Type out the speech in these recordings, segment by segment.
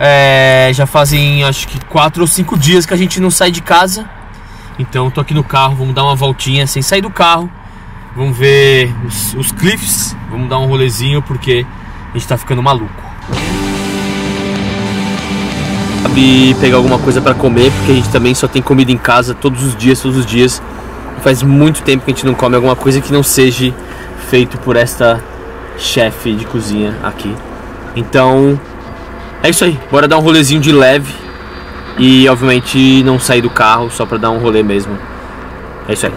Já fazem acho que 4 ou 5 dias que a gente não sai de casa. Então tô aqui no carro, vamos dar uma voltinha sem sair do carro. Vamos ver os cliffs, vamos dar um rolezinho porque a gente tá ficando maluco. Sabe pegar alguma coisa pra comer, porque a gente também só tem comida em casa todos os dias. Faz muito tempo que a gente não come alguma coisa que não seja feito por esta chefe de cozinha aqui. Então é isso aí, bora dar um rolezinho de leve e obviamente não sair do carro, só pra dar um rolê mesmo. É isso aí.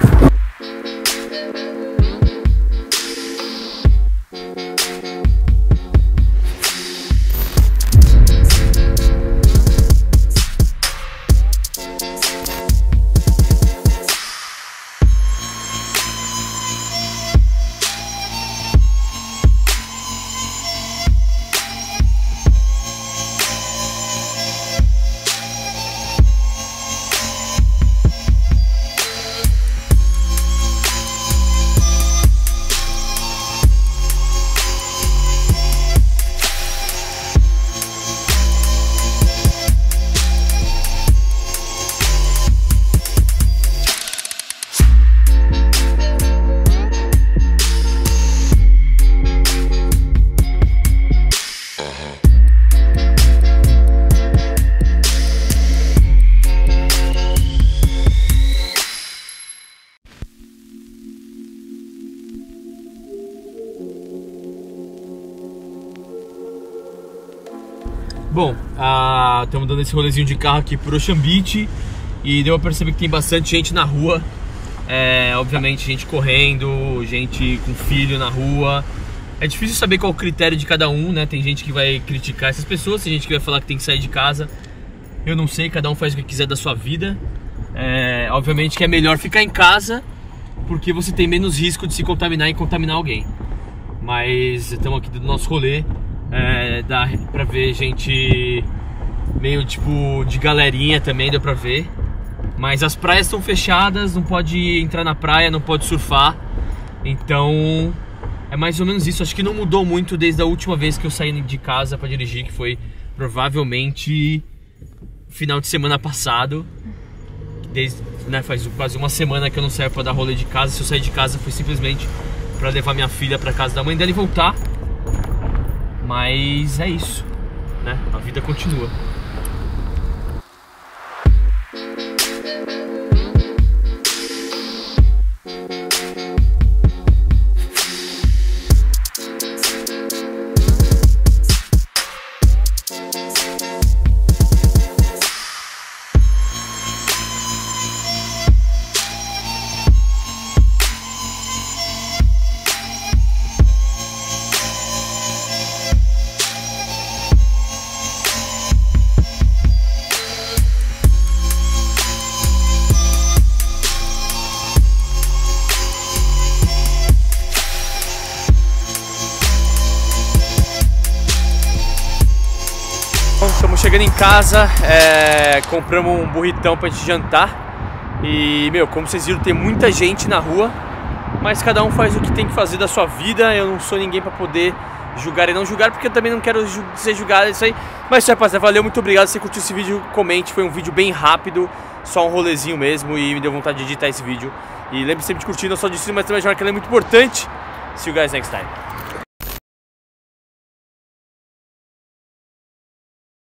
Bom, estamos dando esse rolezinho de carro aqui por Ocean Beach e deu pra perceber que tem bastante gente na rua. Obviamente gente correndo, gente com filho na rua. É difícil saber qual é o critério de cada um, né? Tem gente que vai criticar essas pessoas, tem gente que vai falar que tem que sair de casa. Eu não sei, cada um faz o que quiser da sua vida. Obviamente que é melhor ficar em casa porque você tem menos risco de se contaminar e contaminar alguém. Mas estamos aqui do nosso rolê. Dá pra ver gente meio tipo de galerinha também, deu pra ver. Mas as praias estão fechadas, não pode entrar na praia, não pode surfar. Então é mais ou menos isso. Acho que não mudou muito desde a última vez que eu saí de casa pra dirigir, que foi provavelmente final de semana passado. Faz quase uma semana que eu não saio pra dar rolê de casa. Se eu sair de casa foi simplesmente pra levar minha filha pra casa da mãe dela e voltar. Mas é isso, né? A vida continua. Estamos chegando em casa, compramos um burritão pra gente jantar. E, como vocês viram, tem muita gente na rua. Mas cada um faz o que tem que fazer da sua vida. Eu não sou ninguém pra poder julgar e não julgar, porque eu também não quero ser julgado, isso aí. Mas, rapaziada, valeu, muito obrigado. Se você curtiu esse vídeo, comente. Foi um vídeo bem rápido, só um rolezinho mesmo. E me deu vontade de editar esse vídeo. E lembre sempre de curtir, não só de cima, mas também de marcar, é muito importante. See you guys next time.